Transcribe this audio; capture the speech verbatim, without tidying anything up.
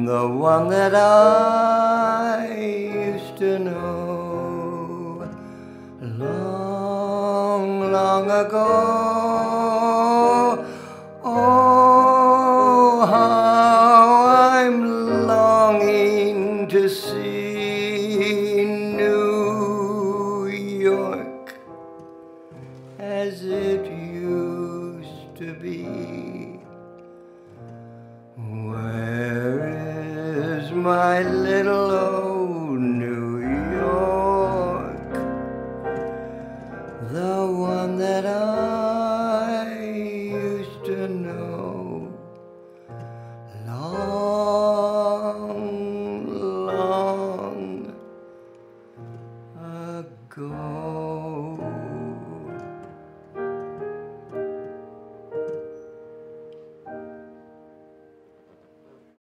the one that I used to know long, long ago. Oh, how I'm longing to see New York as it used to be. Where is my little old New York, the one that I used to know long, long ago?